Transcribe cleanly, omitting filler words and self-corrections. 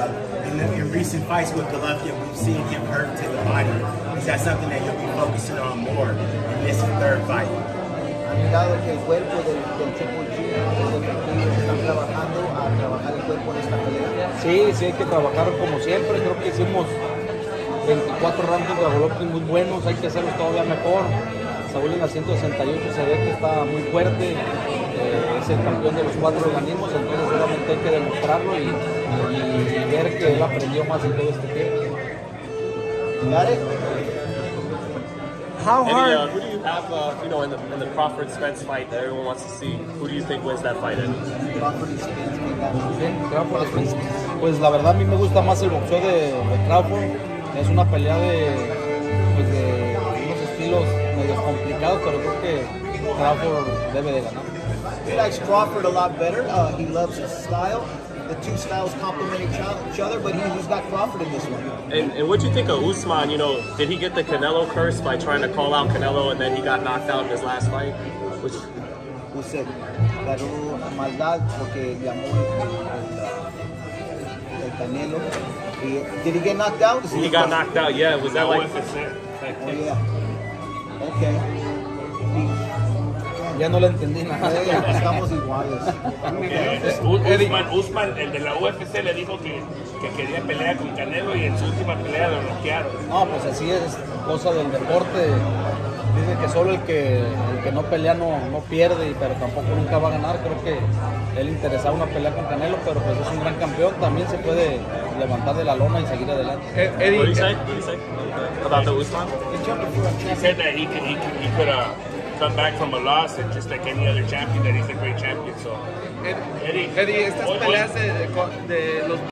In recent fights with Golovkin, we've seen him hurt to the body. Is that something that you'll be focusing on more in this third fight? Han mirado que el cuerpo del Triple G, los efectivos están trabajando a trabajar el cuerpo en esta pelea. Sí, hay que trabajar como siempre. Creo que hicimos 24 rounds de Golovkin muy buenos, hay que hacerlos todavía mejor. Saúl en la 168 se ve que está muy fuerte, es el campeón de los 4 organismos, entonces solamente hay que demostrarlo y ver que él aprendió más en todo este tiempo. Got it? How hard? Who do you have, in the Crawford-Spence fight that everyone wants to see? Who do you think wins that fight? Crawford y Spence, Crawford, pues la verdad a mí me gusta más el boxeo de Crawford. Es una pelea de unos estilos medio complicados, pero creo que Crawford debe de ganar. He likes Crawford a lot better. He loves his style. The two styles complement each other, but he's got Crawford in this one. And what do you think of Usman? Did he get the Canelo curse by trying to call out Canelo and then he got knocked out in his last fight? Usted ganó maldad porque llamó el Canelo. Did he get knocked out? He got knocked out, yeah. Was that like... Oh, yeah. Okay. Ya no le entendí nada. Estamos iguales. Usman, el de la UFC, le dijo que quería pelear con Canelo y en su última pelea lo noquearon. No, pues así es cosa del deporte. Dice que solo el que no pelea no pierde, pero tampoco nunca va a ganar. Creo que él interesaba una pelea con Canelo, pero pues es un gran campeón. También se puede levantar de la lona y seguir adelante. Eddie, what do you say about the Usman? He said that he could come back from a loss and just like any other champion, that he's a great champion. So, Eddie, estas peleas de los